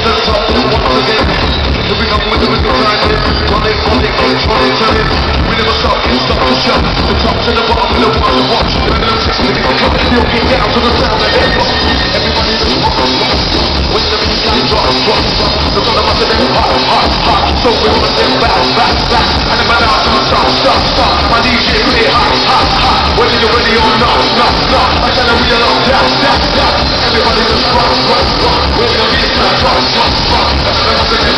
to the top, then once again. Here we come with the rhythm grinding, running, turning. We never stop, can't stop the show. The top to the bottom, no one to watch. When the chest to get the cup, you'll get down to the sound of hip hop. Everybody just rock. When the beat line drops. So all of us are then hot. So we wanna step back. And the man out, stop. My DJ play hot. Whether you're ready or not. I tell them we are locked down. Everybody just rock. When the beat line drops.